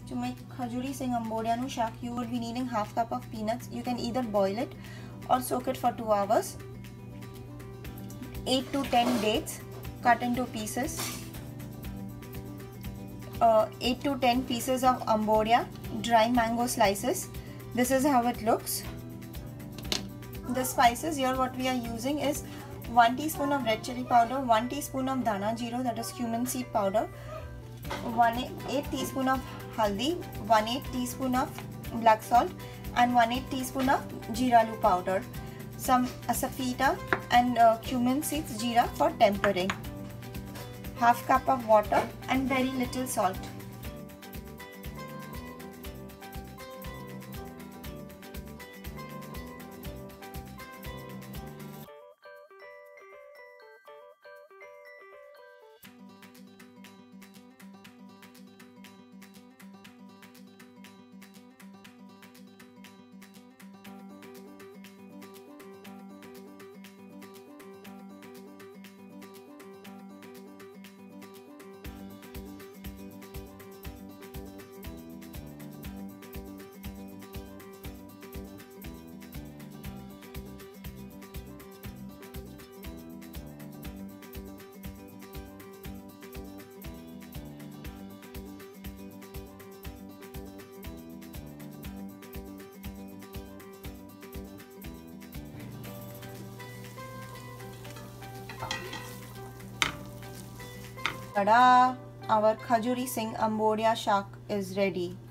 To make Khajuri Singh Ambodianu Shak, you would be needing half cup of peanuts. You can either boil it or soak it for 2 hours. 8 to 10 dates cut into pieces. 8 to 10 pieces of ambodia, dry mango slices. This is how it looks. The spices here, what we are using is 1 teaspoon of red chili powder, 1 teaspoon of dana jeera, that is cumin seed powder, 1/8 teaspoon of haldi, 1/8 teaspoon of black salt, and 1/8 teaspoon of jeeralu powder, some asafeta and cumin seeds jeera for tempering, half cup of water and very little salt. Tada! Our Khajuri Singh Ambodia Shak is ready.